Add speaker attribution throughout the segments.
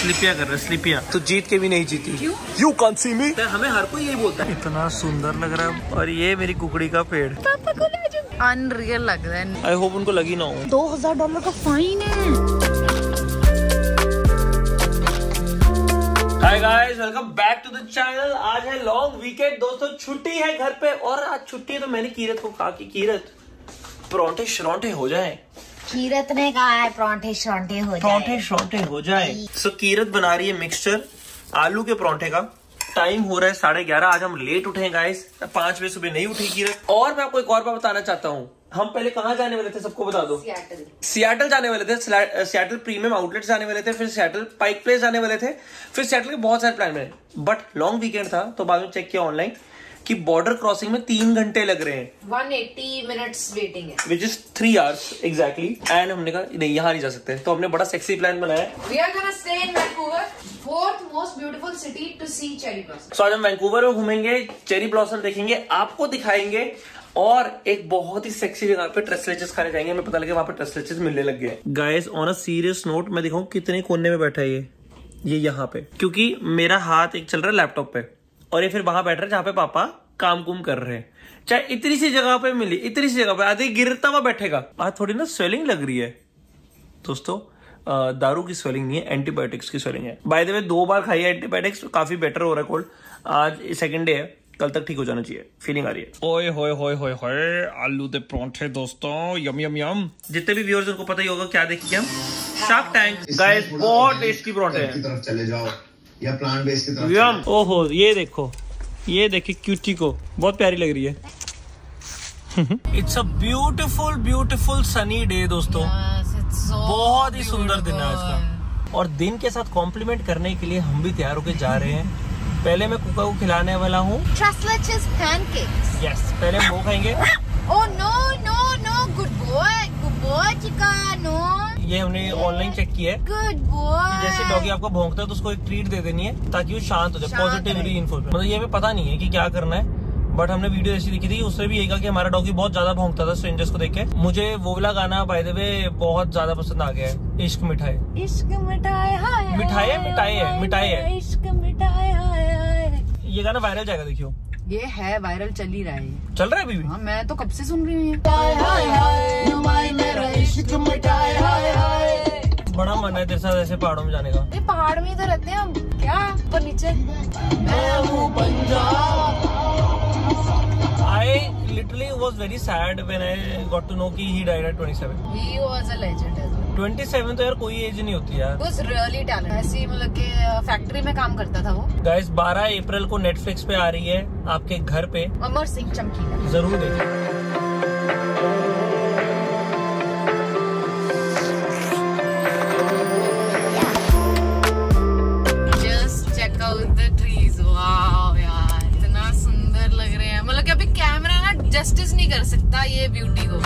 Speaker 1: स्लिपिया कर रहे स्लिपिया। तो जीत के भी नहीं जीती।
Speaker 2: क्यों?
Speaker 1: You can't see me। हमें हर कोई यही बोलता है। इतना सुंदर लग रहा है। और ये मेरी कुकड़ी का पेड़।
Speaker 2: पापा को ले जाओ। अनरियल लग रहा है।
Speaker 1: आई होप उनको लगी ना हो।
Speaker 2: $2000 का फाइन है।
Speaker 1: Hi guys, welcome back to the channel. आज है लॉन्ग वीकेंड दोस्तों, छुट्टी है घर पे। और आज छुट्टी है तो मैंने कीरत को कहा कि कीरत परोंठे शरोंठे हो जाए।
Speaker 2: कीरत ने कहा है परोंठे शरोंठे हो जाए।
Speaker 1: परोंठे शरोंठे हो जाए। सो कीरत बना रही है मिक्सचर आलू के परोंठे का। टाइम हो रहा है 11:30। आज हम लेट उठे गाइस, 5 बजे सुबह नहीं उठी कीरत। और मैं आपको एक और बात बताना चाहता हूँ। हम पहले कहाँ जाने वाले थे सबको बता दो। सियाटल जाने वाले थे। सियाटल प्रीमियम आउटलेट जाने वाले थे, फिर सियाटल पाइक प्लेस जाने वाले थे, फिर सियाटल के बहुत सारे प्लान बने। बट लॉन्ग वीकेंड था तो बाद में चेक किया ऑनलाइन कि बॉर्डर क्रॉसिंग में 3 घंटे लग रहे हैं।
Speaker 2: 180 मिनट्स वेटिंग है,
Speaker 1: which is 3 hours exactly. And हमने कहा नहीं, यहाँ नहीं जा सकते। तो हमने बड़ा सेक्सी प्लान बनाया।
Speaker 2: We are gonna stay in Vancouver, fourth most beautiful city to see cherry blossom.
Speaker 1: So आज हम वैंकूवर में घूमेंगे, चेरी ब्लॉसम देखेंगे, आपको दिखाएंगे। और एक बहुत ही सेक्सी जगह पे ट्रेसलेचेस खाने जाएंगे। हमें पता लगे वहां पे ट्रेसलेचेस मिलने लग गए। Guys on a serious note, मैं दिखाऊं कितने कोने में बैठा है ये यहाँ पे, क्योंकि मेरा हाथ एक चल रहा है लैपटॉप पे और ये फिर वहां बैठ रहा है जहाँ पे पापा काम कुम कर रहे हैं। चाहे इतनी सी जगह पे मिली, इतनी सी जगह पे आधे गिरता हुआ बैठेगा। आज थोड़ी ना स्वेलिंग लग रही है दोस्तों। दारू की स्वेलिंग नहीं है, एंटीबायोटिक्स की स्वेलिंग है। बाय द वे 2 बार खाई है एंटीबायोटिक्स, काफी बेटर हो रहा है कोल्ड। आज सेकंड डे है, कल तक ठीक हो जाना चाहिए। फीलिंग आ रही है। ओए होए होए होए होए, आलू दे परोंठे दोस्तों, यम यम यम। जितने भी व्यूअर्स उनको पता ही होगा क्या देखिए हम, शार्क टैंक। गाइस बहुत टेस्टी परोंठे हैं।
Speaker 3: की तरफ चले जाओ या प्लांट बेस्ड की तरफ।
Speaker 1: यम। ओहो ये देखो, ये देखिए क्यूटी को, बहुत प्यारी लग रही है। It's a beautiful beautiful sunny day दोस्तों। बहुत ही सुंदर दिन है आज का। और दिन के साथ कॉम्प्लीमेंट करने के लिए हम भी तैयार होकर जा रहे हैं। पहले मैं कुका को खिलाने वाला हूँ
Speaker 2: Trusleches pancakes.
Speaker 1: यस, पहले हम वो खाएंगे।
Speaker 2: Oh no no no, good boy chica, no.
Speaker 1: ये हमने ऑनलाइन चेक किया है।
Speaker 2: Good boy.
Speaker 1: जैसे डॉगी आपको भौंकता है तो उसको एक ट्रीट दे देनी है ताकि वो शांत हो जाए, पॉजिटिव रीइंफोर्समेंट। मतलब ये हमें पता नहीं है कि क्या करना है, बट हमने वीडियो ऐसी दिखी थी, उससे भी यही कहा कि हमारा डॉगी बहुत ज्यादा भौंकता था स्ट्रेंजर्स को देख के। मुझे वो वाला गाना बाय द वे बहुत ज्यादा पसंद आ गया है, इश्क मिठाई।
Speaker 2: इश्क मिठाई हाय
Speaker 1: मिठाई है, मिठाई है, मिठाई है।
Speaker 2: इश्क मिठाई हाय हाय।
Speaker 1: ये गाना वायरल जाएगा, देखियो।
Speaker 2: ये है वायरल, चल ही रहा है।
Speaker 1: चल रहा है अभी भी?
Speaker 2: हाँ, मैं तो कब से सुन रही हूँ। हाय हाय हाय मेरा इश्क मिठाई हाय हाय।
Speaker 1: बड़ा मन है तेरे साथ ऐसे पहाड़ों में जाने का।
Speaker 2: ये पहाड़ में ही तो रहते हैं हम, क्या ऊपर नीचे।
Speaker 1: मैं हूँ Punjab. I literally was very sad when I got to know कि he died at 27.
Speaker 2: He was a legend as well.
Speaker 1: 27 तो यार कोई एज नहीं होती यार।
Speaker 2: He was really talented. ऐसी मतलब कि फैक्ट्री में काम करता था वो।
Speaker 1: गाइस 12 अप्रैल को नेटफ्लिक्स पे आ रही है आपके घर पे
Speaker 2: अमर सिंह चमकीला,
Speaker 1: जरूर देखिए।
Speaker 2: Just check out the trees. Wow यार, इतना सुंदर लग रहे हैं। मतलब कि अभी कैमरा ना जस्टिस नहीं कर सकता ये ब्यूटी को।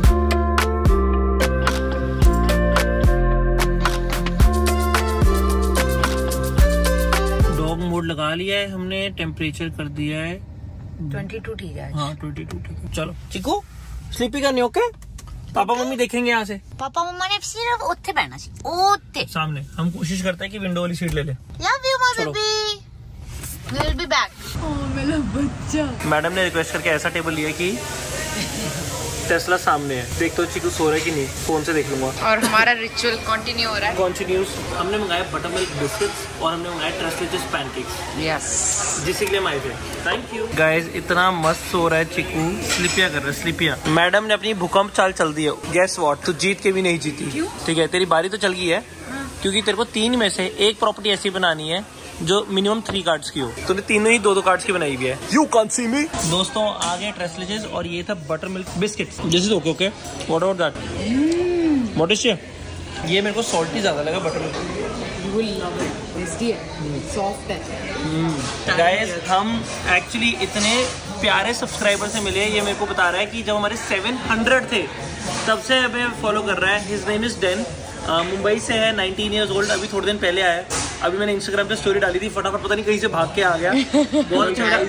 Speaker 1: डॉग मोड लगा लिया है हमने, टेम्परेचर कर दिया है
Speaker 2: 22 ठीक है।
Speaker 1: हाँ 22 ठीक है। चलो चिकू स्लीपी करनी, ओके? पापा मम्मी देखेंगे यहाँ से।
Speaker 2: पापा मम्मा ने सिर्फ उत्थे बैठना सी, उत्थे
Speaker 1: सामने। हम कोशिश करते हैं कि विंडो वाली सीट ले ले।
Speaker 2: Love you my baby, we will be back. ओ मेरा बच्चा।
Speaker 1: मैडम ने रिक्वेस्ट करके ऐसा टेबल लिया कि टेस्ला सामने है। देख तो चिकू सो रहा है कि नहीं, फोन से देख लूंगा।
Speaker 2: और हमारा रिचुअल कंटिन्यू हो रहा है।
Speaker 1: कॉन्टिन्यूस। हमने मंगाया बटर मिल्क बिस्किट्स और हमने मंगाया ट्रस्लेचेस पैनकेक्स।
Speaker 2: यस,
Speaker 1: जिसके लिए हम आए थे। Thank you guys. इतना मस्त सो रहा है चिकू, स्लिपिया कर रहा है स्लिपिया। मैडम ने अपनी भूकंप चाल चल दी है। गेस व्हाट, तू जीत के भी नहीं जीती।
Speaker 2: क्यों?
Speaker 1: ठीक है, तेरी बारी तो चल गई है। क्योंकि तेरे को 3 में से एक प्रॉपर्टी ऐसी बनानी है जो मिनिमम 3 कार्ड्स की हो। तूने तीनों ही 2-2 कार्ड्स की बनाई हुई है। You can't see me। दोस्तों आ गए ट्रेसलेचेस और ये था buttermilk biscuits. This is okay okay, what about that? What is ये मेरे को सॉल्टी ज्यादा लगा buttermilk.
Speaker 2: You will love it, tasty है, सॉफ्ट है।
Speaker 1: गाइस हम एक्चुअली इतने प्यारे सब्सक्राइबर से मिले। ये मेरे को बता रहा है कि जब हमारे 700 थे तब से हमें फॉलो कर रहा है। His name is Den, Mumbai से है, 19 years old। अभी थोड़े दिन पहले आया। अभी मैंने इंस्टाग्राम पे स्टोरी डाली थी, फटाफट पता नहीं कहीं से भाग के आ गया। बहुत अच्छा लगा।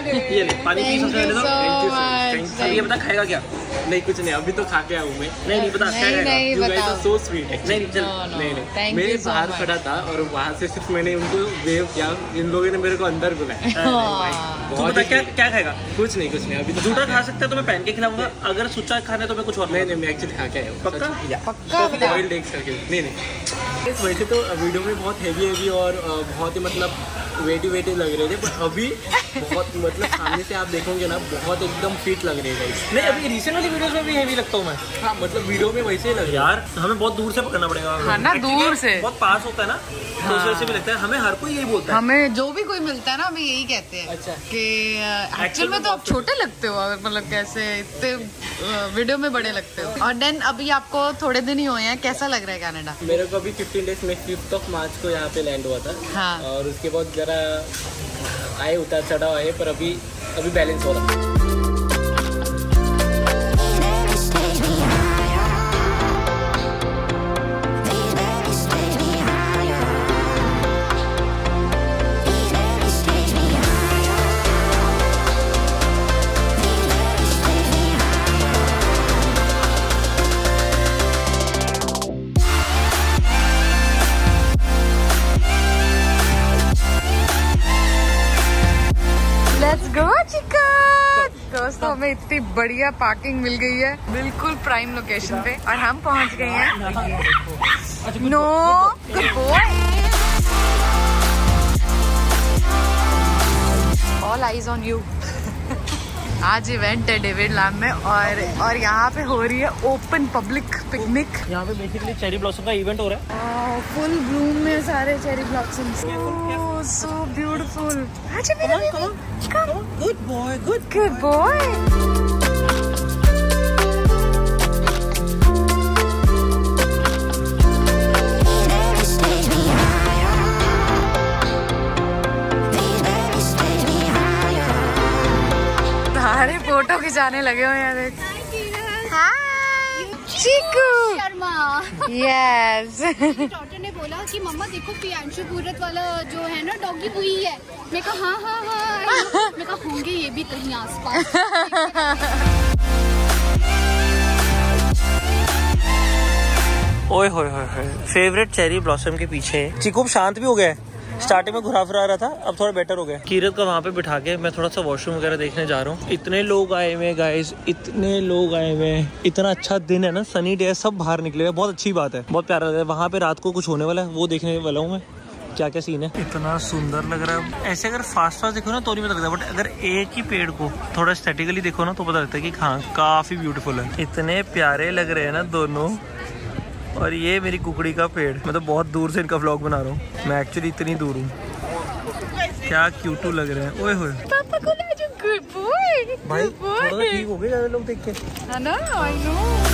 Speaker 1: ये ले पानी पी सबसे पहले तो। अब ये बता खाएगा क्या?
Speaker 4: नहीं कुछ नहीं, अभी तो खा के आया हूँ मैं।
Speaker 1: नहीं बता क्या
Speaker 2: नहीं
Speaker 1: खाएगा?
Speaker 4: So sweet.
Speaker 1: नहीं चल
Speaker 4: नहीं मेरे बाहर खड़ा था और वहाँ से सिर्फ मैंने उनको वेव किया, इन लोगों ने मेरे को अंदर बुलाया।
Speaker 1: तू बता क्या खाएगा?
Speaker 4: कुछ नहीं अभी तो।
Speaker 1: जूठा खा सकते हैं तो मैं पहन के खिलाऊंगा, अगर सुच्चा खाना है तो मैं कुछ और।
Speaker 4: नहीं मैं एक्चुअली खा के आया हूँ।
Speaker 2: पक्का
Speaker 4: बॉइल्ड एग्स करके। नहीं वैसे तो वीडियो में बहुत हेवी और बहुत ही मतलब वेटी लग रहे थे, पर अभी बहुत मतलब सामने से आप देखोगे ना बहुत एकदम फिट लग रहे हैं।
Speaker 1: नहीं अभी रिसेंट वाली वीडियोस में भी हेवी लगता हूँ मैं।
Speaker 4: हाँ मतलब वीडियो में वैसे ही लग रहा है
Speaker 1: यार, हमें बहुत दूर से पकड़ना पड़ेगा।
Speaker 2: हाँ ना, दूर से
Speaker 1: बहुत पास होता है ना, तो उस वजह से भी लगता है। हमें हर कोई यही बोलता है,
Speaker 2: हमें जो भी कोई मिलता है ना हमें यही कहते हैं।
Speaker 4: अच्छा।
Speaker 2: कि एक्चुअल में तो आप छोटे लगते हो, मतलब कैसे इतने वीडियो में बड़े लगते हो। और देन अभी आपको थोड़े दिन ही हुए हैं, कैसा लग रहा है कनाडा?
Speaker 4: मेरे को अभी 15 डेज में 5 मार्च को यहाँ पे लैंड हुआ था।
Speaker 2: हाँ।
Speaker 4: और उसके बाद जरा आए उतार चढ़ाव आए, पर अभी बैलेंस हो रहा है।
Speaker 2: दोस्तों हमें इतनी बढ़िया पार्किंग मिल गई है, बिल्कुल प्राइम लोकेशन पे, और हम पहुंच गए हैं। No good boy, all eyes on you. आज इवेंट है डेविड लैम में और यहाँ पे हो रही है ओपन पब्लिक पिकनिक।
Speaker 1: यहाँ पे बेसिकली चेरी ब्लॉसम का इवेंट हो रहा है।
Speaker 2: फुल ब्लूम में सारे cherry blossoms. So beautiful.
Speaker 1: Good boy,
Speaker 2: good boy. सारे फोटो खिंचाने लगे हुए हैं। देख, हाय चीकू
Speaker 5: शर्मा।
Speaker 2: यस।
Speaker 5: मेरी डॉटर ने बोला कि मम्मा देखो प्रियांशु पूरत वाला जो है ना डॉगी वही है। मैं कहा हाँ मैं कहा होंगे ये भी कहीं आसपास।
Speaker 1: ओए होए फेवरेट चेरी ब्लॉसम के पीछे चीकू शांत भी हो गया है। स्टार्टिंग में घुरा फिरा रहा था, अब थोड़ा बेटर हो गया। कीरत का वहाँ पे बिठा के मैं थोड़ा सा वॉशरूम वगैरह देखने जा रहा हूँ। इतने लोग आए हुए गाइस, इतने लोग आए हुए। इतना अच्छा दिन है ना, सनी डे, सब बाहर निकले हुए, बहुत अच्छी बात है, बहुत प्यारा लग रहा है। वहाँ पे रात को कुछ होने वाला है, वो देखने वाला हूँ मैं, क्या क्या सीन है। इतना सुंदर लग रहा है। ऐसे अगर फास्ट देखो ना तो नहीं पता लगता, बट अगर एक ही पेड़ को थोड़ा एस्थेटिकली देखो ना तो पता लगता है कि हाँ काफी ब्यूटीफुल है। इतने प्यारे लग रहे हैं ना दोनों। और ये मेरी कुकड़ी का पेड़, मैं तो बहुत दूर से इनका व्लॉग बना रहा हूँ। मैं एक्चुअली इतनी दूर हूँ। क्या क्यूटू लग रहे हैं। ओए होए
Speaker 2: पापा को ले जाओ। गुड बॉय
Speaker 1: भाई, थोड़ा ठीक हो गए ज्यादा लोग देख के,
Speaker 2: है ना? I know.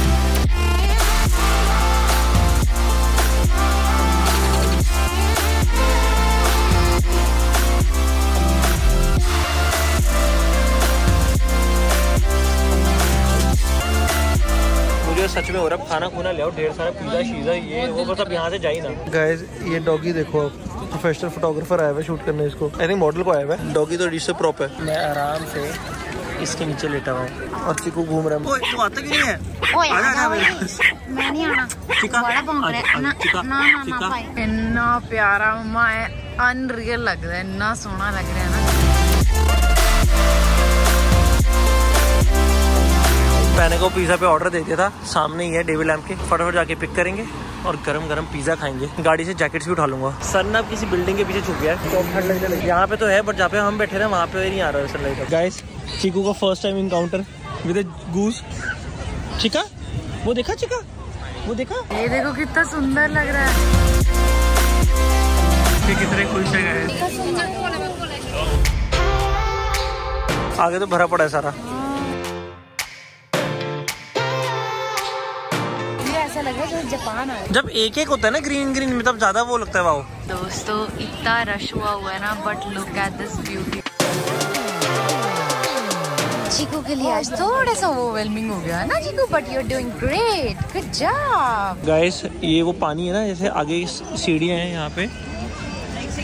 Speaker 1: मुझे सच में हो रहा है खाना खुना ले आओ, ढेर सारा पिज़्ज़ा शीज़ा ये वो, बस अब यहाँ से जाए ना। गाइस ये डॉगी देखो, प्रोफेशनल फोटोग्राफर आया हुआ है शूट करने इसको। आई थिंक मॉडल को आया हुआ है। डॉगी तो डिश से प्रॉप है। मैं आराम से इसके नीचे लेटा हुआ हूँ और चिकू घूम रहा है। ओए तू आता क्यों नहीं है? आजा मेरे पास।
Speaker 5: मैं नहीं आना।
Speaker 1: चिका
Speaker 2: इतना प्यारा मम्मा है, अनरियल लग रहा है, इतना सोना लग रहा है ना।
Speaker 1: मैंने को पिज़्ज़ा पे ऑर्डर दे दिया था, सामने ही है डेविड लैम के। फटाफट जाके पिक करेंगे और गरम गरम पिज़्ज़ा खाएंगे। गाड़ी से जैकेट्स भी उठा लूंगा। सन अब किसी बिल्डिंग के पीछे छुप गया है, तो ठंड लगने लगी। यहाँ पे तो है बट जहाँ पे हम बैठे ना वहाँ पे नहीं आ रहा है सनलाइट। गाइस चीकू का first time encounter with a goose. चिका वो देखा, चिका वो देखा,
Speaker 2: ये देखो कितना सुंदर लग रहा है।
Speaker 1: कितने खुश है। आगे तो भरा पड़ा है सारा।
Speaker 2: ऐसा लग रहा है जैसे जापान है।
Speaker 1: जब एक एक होता है ना ग्रीन ग्रीन में तब ज्यादा वो लगता है। वाओ
Speaker 2: दोस्तों इतना रश हुआ है ना, but look at this beauty. Cheeku के लिए आज थोड़ा सा ओवरवेलमिंग हो गया है ना Cheeku, but you are doing great, good job.
Speaker 1: Guys ये वो पानी है ना, जैसे आगे सीढ़ियाँ हैं यहाँ पे,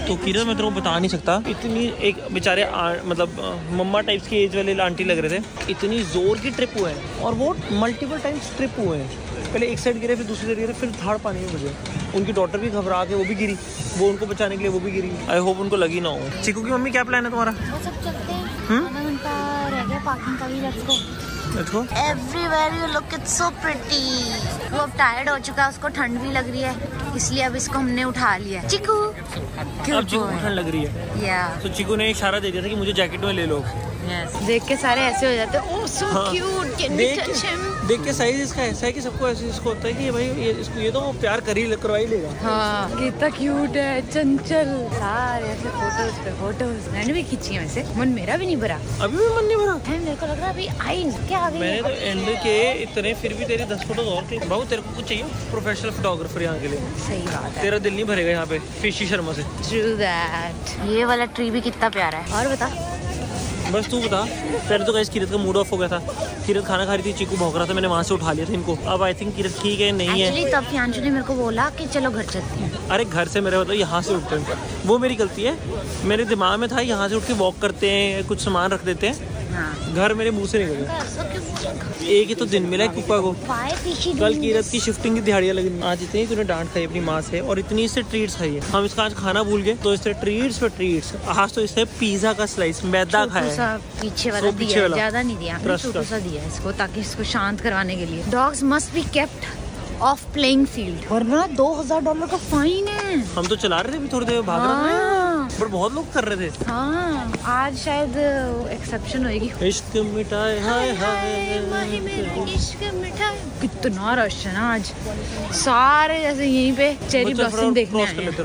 Speaker 1: तो किरण मैं तेरे को बता नहीं सकता, इतनी एक बेचारे मतलब मम्मा टाइप्स की एज वाले आंटी लग रहे थे, इतनी जोर की ट्रिप हुए हैं और वो मल्टीपल टाइम्स ट्रिप हुए हैं। पहले एक साइड गिरे, फिर दूसरी साइड गिरे, फिर थर्ड पानी में बजे। उनकी डॉटर भी घबरा के वो भी गिरी, वो उनको बचाने के लिए वो भी गिरी। आई होप उनको लगी ना हो। चिकू की मम्मी क्या प्लान है तुम्हारा?
Speaker 6: वो सब चलते हैं, आधा घंटा रह गया पार्किंग का भी। Let's go. Everywhere you look it's so pretty। वो अब टायर्ड हो चुका है, उसको ठंड भी लग रही है, इसलिए अब इसको हमने उठा लिया। चिकू
Speaker 1: अब चिकू को ठंड लग रही है
Speaker 6: या
Speaker 1: तो चिकू ने इशारा दे दिया था कि मुझे जैकेट में ले लो।
Speaker 2: देख के सारे ऐसे हो जाते हैं, oh so cute, can we touch him.
Speaker 1: देख के साइज इसका ऐसा है कि सबको ऐसे इसको होता है कि भाई ये तो वो प्यार करवा ही लेगा।
Speaker 2: हाँ कितना क्यूट है, चंचल। सारे ऐसे फोटोज पे फोटोज मैंने भी खींची है वैसे। मन मेरा भी नहीं भरा,
Speaker 1: अभी भी मन नहीं भरा
Speaker 2: है। मेरे को लग रहा है अभी आई क्या आ गई।
Speaker 1: मैंने तो एंड के इतने, फिर भी तेरी 10 फोटोज और थे। बाबू तेरे को कुछ चाहिए प्रोफेशनल फोटोग्राफर यहाँ के लिए?
Speaker 2: सही बात है,
Speaker 1: तेरा दिल नहीं भरेगा यहाँ पे फिशी शर्मा से।
Speaker 2: True that.
Speaker 6: ये वाला ट्री भी कितना प्यारा है।
Speaker 2: और बता,
Speaker 1: बस तू बता। पहले तो गाइस किरत का मूड ऑफ हो गया था, किरत खाना खा रही थी, चीकू भौंक रहा था, मैंने वहाँ से उठा लिया था इनको। अब आई थिंक किरत ठीक है, नहीं है।
Speaker 6: एक्चुअली तब प्रियांशु ने मेरे को बोला कि चलो घर चलते हैं।
Speaker 1: अरे घर से मेरे मतलब यहाँ से उठते हैं, वो मेरी गलती है। मेरे दिमाग में था यहाँ से उठ के वॉक करते हैं, कुछ सामान रख देते हैं।
Speaker 6: हाँ।
Speaker 1: घर मेरे मुंह से निकल गया। एक ही तो दिन मिला है कुक्का को। कल किरत की शिफ्टिंग की दिहाड़ियाँ लगी। आज इतनी तूने डांट खाई अपनी माँ से और इतनी इससे ट्रीट्स खाई है। हम इसका आज खाना भूल गए तो इससे ट्रीट्स पे ट्रीट्स। आज तो इससे पिज्जा का स्लाइस मैदा खाया।
Speaker 6: पीछे वाला दिया, ज्यादा नहीं दिया, छोटा सा दिया इसको, ताकि इसको शांत करवाने के लिए। Dogs must be kept off playing field, वरना $2000 का फाइन है।
Speaker 1: हम तो चला रहे थे, अभी थोड़ी देर भाग रहे थे, पर बहुत लोग कर रहे थे।
Speaker 2: हाँ आज शायद एक्सेप्शन होगी।
Speaker 1: इश्क मिठाई हाय हाय,
Speaker 2: इश्क मिठाई। कितना रश है ना आज, सारे जैसे यहीं पे चेरी ब्लॉसम देखने आए हैं।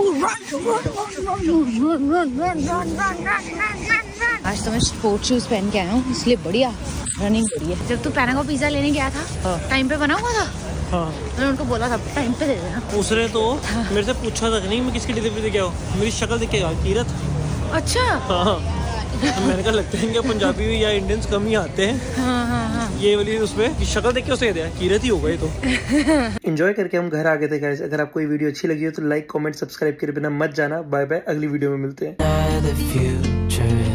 Speaker 2: आज तो मैं स्पोर्ट शूज पहन के आया हूँ, इसलिए बढ़िया रनिंग करी है। जब तू पैनागो पिज्जा लेने गया था टाइम पे बना हुआ था।
Speaker 1: हाँ
Speaker 2: मैंने उनको बोला था टाइम पे दे देना।
Speaker 1: उसने तो मेरे से पूछा तक नहीं मैं किसकी डिलीवरी दे के आऊँ, मेरी शक्ल देख के कीरत।
Speaker 2: अच्छा
Speaker 1: हाँ मैंने कहा लगता है कि पंजाबी या इंडियंस कम ही आते हैं।
Speaker 2: हाँ।
Speaker 1: ये वाली उसमें शक्ल देख के उसे दिया कीरत ही होगा ये तो। एंजॉय करके हम घर आ गए थे गाइस। अगर आपको ये वीडियो अच्छी लगी हो तो लाइक कमेंट सब्सक्राइब करे बिना मत जाना। बाय बाय, अगली वीडियो में मिलते हैं।